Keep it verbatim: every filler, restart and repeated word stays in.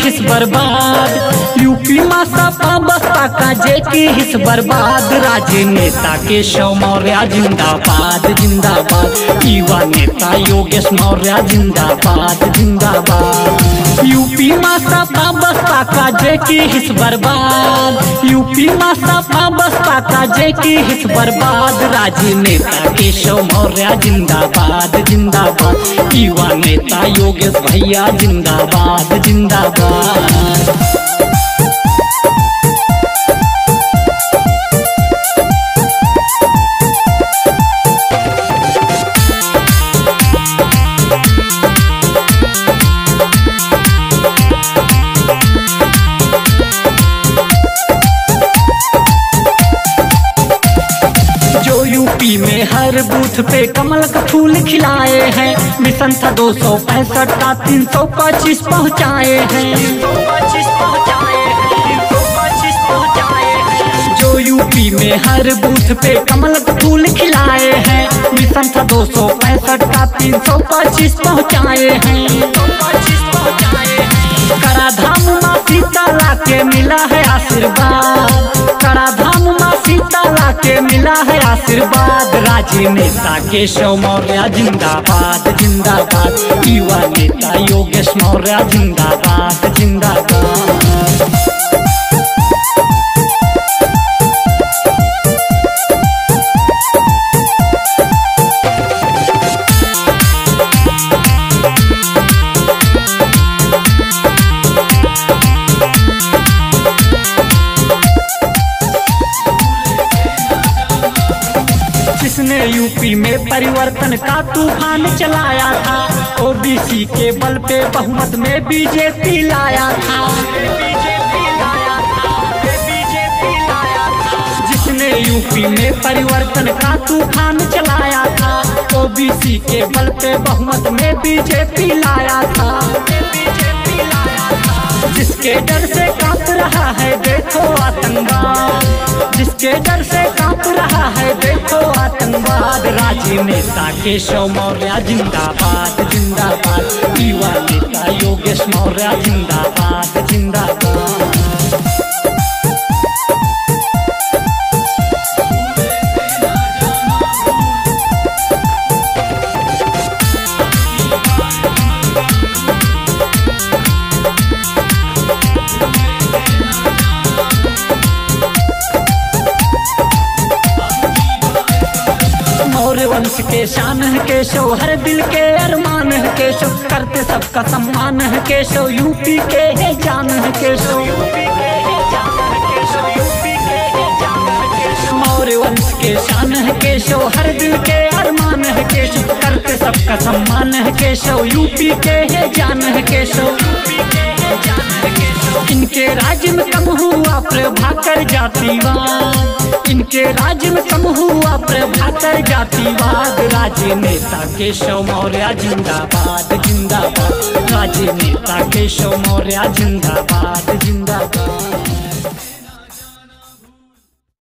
हिस बर्बाद। यूपी में सपा बसपा का जे की हिस बर्बाद। राजनेता केशव मौर्य जिंदाबाद जिंदाबाद। युवा नेता योगेश मौर्य जिंदाबाद जिंदाबाद। यूपी में सपा बसपा का जे की हिस बर्बाद। यूपी में सपा बसपा का जे की हिस बर्बाद। राजनेता केशव मौर्य जिंदाबाद जिंदाबाद। युवा नेता योगेश भैया जिंदाबाद जिंदाबाद। यूपी में हर बूथ पे कमल का फूल खिलाए हैं। मिशन था दो सौ पैंसठ का तीन सौ पच्चीस पहुँचाए हैं। जो यूपी में हर बूथ पे कमल का फूल खिलाए हैं। मिशन था दो सौ पैंसठ का तीन सौ पच्चीस पहुँचाए हैं। कराधाम माँ सीताला के मिला है आशीर्वाद। कराधाम माँ सीताला के मिला है आशीर्वाद। राजनेता केशव मौर्य जिंदाबाद जिंदाबाद। युवा नेता योगेश मौर्य जिंदाबाद जिंदाबाद। जिसने यूपी में परिवर्तन का तूफान चलाया था। ओबीसी के बल पे बहुमत में बीजेपी लाया था। जिसने यूपी में परिवर्तन का तूफान चलाया था। ओबीसी के बल पे बहुमत में बीजेपी लाया था। जिसके डर से कांप रहा है देखो आतंकवाद। जिसके डर से कांप रहा है देखो आतंकवाद। राजनेता केशव मौर्य जिंदाबाद जिंदाबाद। युवा नेता योगेश मौर्य जिंदाबाद जिंदाबाद। मौर्य वंश के शान है केशव, हर दिल के अरमान है केशव। करते सबका सम्मान है केशव, यूपी के है जान है केशव। मौर्य वंश के शान है केशव, हर दिल के अरमान है केशव। करते सबका सम्मान है केशव, यूपी के है जान है केशव। इनके राज्य में कम हुआ प्रभाकर जातिवाद। इनके राज्य में कम हुआ प्रभाकर जातिवाद। राजनेता केशव मौर्य जिंदाबाद जिंदाबाद। राजनेता केशव मौर्य जिंदाबाद जिंदाबाद।